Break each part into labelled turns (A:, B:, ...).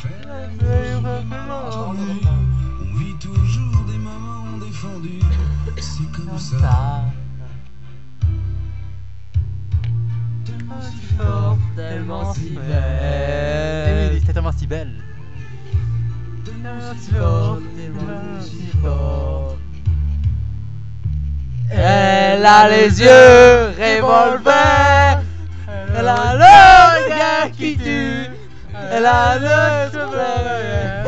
A: On vit toujours des mamans défendues. C'est comme ça.
B: Tellement si fort, tellement si belle.
C: Emily, c'était tellement si belle.
B: Tellement si fort, tellement si fort. Elle a les yeux revolver. Elle a le regard qui tue. Elle a le sourire.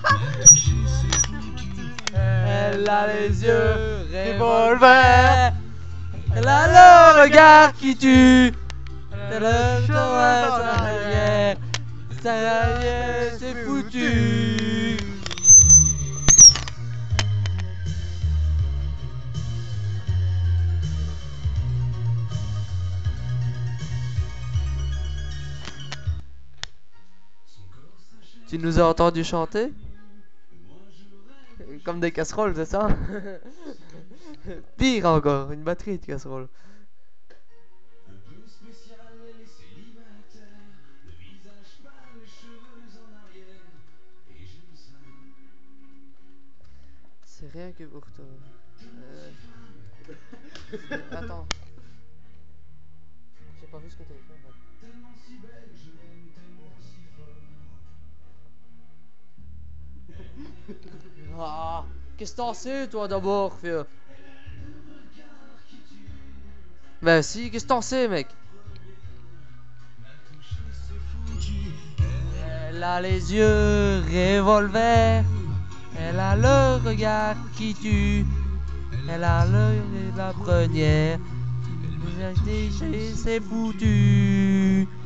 B: Elle a les yeux revolver. Elle a le regard qui tue. Elle a le sourire. Ça y est, c'est foutu. Tu nous as entendu chanter? Comme des casseroles, c'est ça? Pire encore, une batterie de casseroles. C'est rien que pour toi. Attends. J'ai pas vu ce que t'as fait en fait. Ah, qu'est-ce que t'en sais toi d'abord, fille? Ben si, qu'est-ce que t'en sais, mec? Elle a les yeux revolver. Elle a le regard qui tue. Elle a l'œil de la première. C'est foutu.